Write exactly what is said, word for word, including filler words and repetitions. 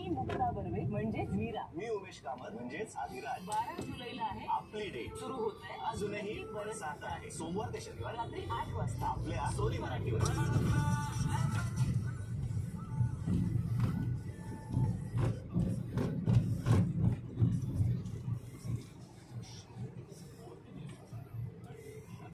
मी मुक्ता बर्वे म्हणजेच मीरा. मी उमेश कामत म्हणजेच आदिराज. बारा जुलैला आहे आपली डेट सुरू होतंय. अजूनही बरसात आहे. सोमवार ते शनिवार रात्री आठ वाजता आपल्या सोनी मराठीवर.